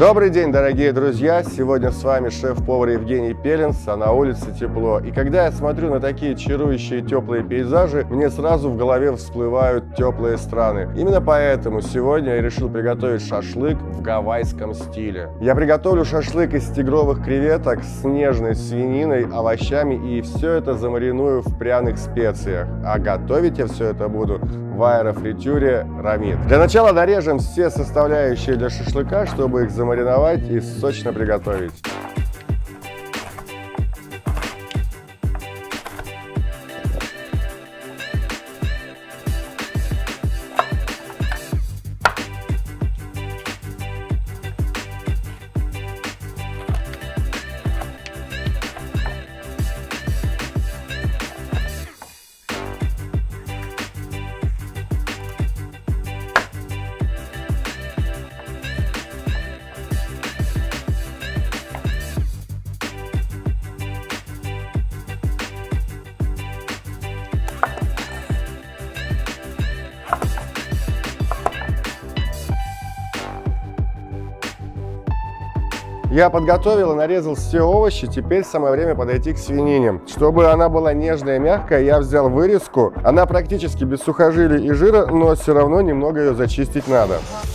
Добрый день, дорогие друзья! Сегодня с вами шеф-повар Евгений Пеленс, а на улице тепло. И когда я смотрю на такие чарующие теплые пейзажи, мне сразу в голове всплывают теплые страны. Именно поэтому сегодня я решил приготовить шашлык в гавайском стиле. Я приготовлю шашлык из тигровых креветок с нежной свининой, овощами, и все это замариную в пряных специях. А готовить я все это буду в аэрофритюре Рамит. Для начала нарежем все составляющие для шашлыка, чтобы их замариновать и сочно приготовить. Я подготовил и нарезал все овощи, теперь самое время подойти к свинине. Чтобы она была нежная и мягкая, я взял вырезку. Она практически без сухожилий и жира, но все равно немного ее зачистить надо.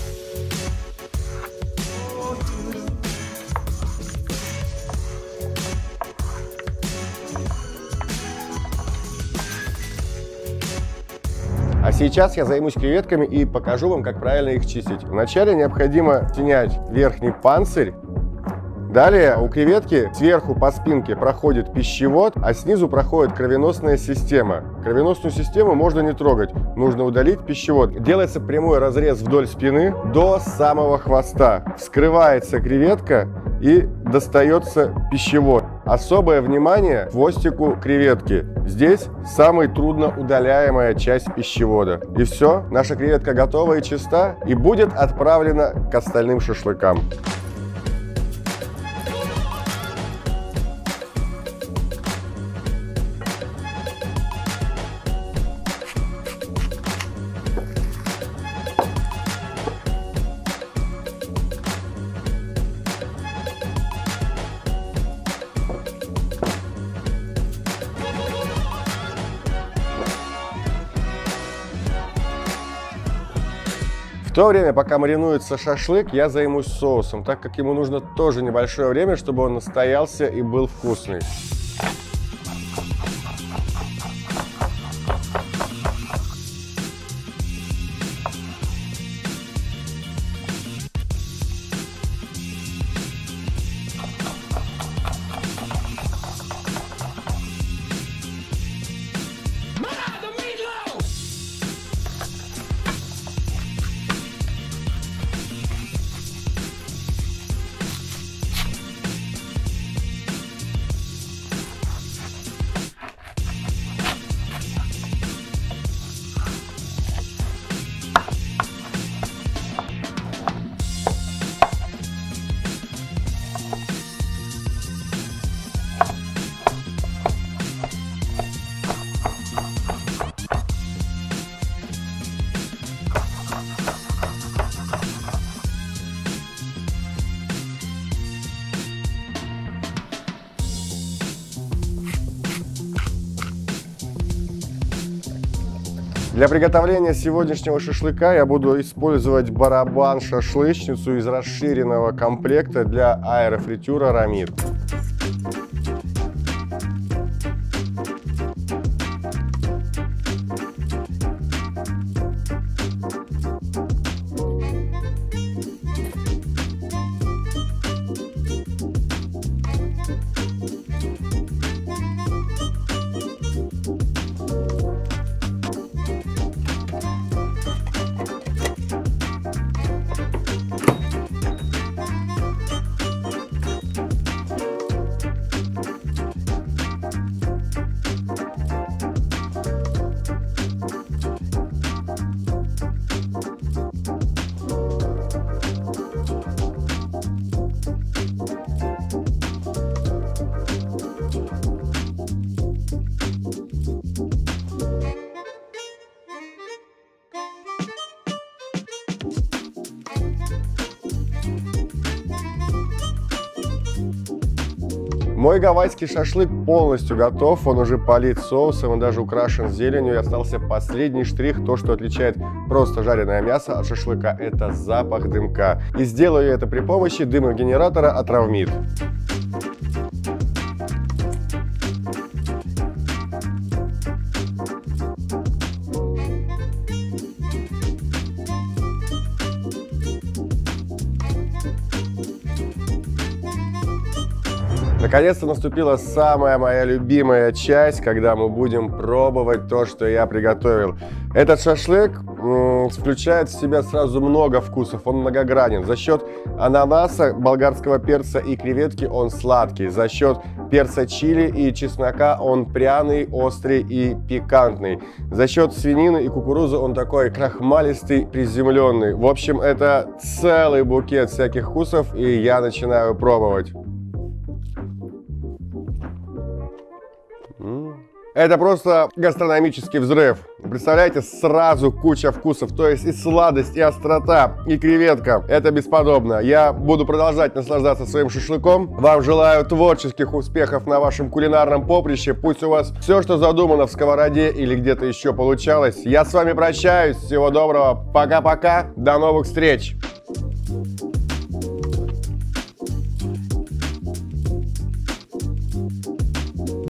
А сейчас я займусь креветками и покажу вам, как правильно их чистить. Вначале необходимо снять верхний панцирь. Далее у креветки сверху по спинке проходит пищевод, а снизу проходит кровеносная система. Кровеносную систему можно не трогать, нужно удалить пищевод. Делается прямой разрез вдоль спины до самого хвоста. Вскрывается креветка и достается пищевод. Особое внимание хвостику креветки. Здесь самая трудно удаляемая часть пищевода. И все, наша креветка готова и чиста, и будет отправлена к остальным шашлыкам. В то время, пока маринуется шашлык, я займусь соусом, так как ему нужно тоже небольшое время, чтобы он настоялся и был вкусный. Для приготовления сегодняшнего шашлыка я буду использовать барабан-шашлычницу из расширенного комплекта для аэрофритюра Рамит. Мой гавайский шашлык полностью готов, он уже полит соусом и даже украшен зеленью. И остался последний штрих, то, что отличает просто жареное мясо от шашлыка, это запах дымка. И сделаю я это при помощи дымогенератора от Равмит. Наконец-то наступила самая моя любимая часть, когда мы будем пробовать то, что я приготовил. Этот шашлык включает в себя сразу много вкусов, он многогранен. За счет ананаса, болгарского перца и креветки он сладкий. За счет перца чили и чеснока он пряный, острый и пикантный. За счет свинины и кукурузы он такой крахмалистый, приземленный. В общем, это целый букет всяких вкусов, и я начинаю пробовать. Это просто гастрономический взрыв. Представляете, сразу куча вкусов. То есть и сладость, и острота, и креветка. Это бесподобно. Я буду продолжать наслаждаться своим шашлыком. Вам желаю творческих успехов на вашем кулинарном поприще. Пусть у вас все, что задумано в сковороде или где-то еще получалось. Я с вами прощаюсь. Всего доброго. Пока-пока. До новых встреч.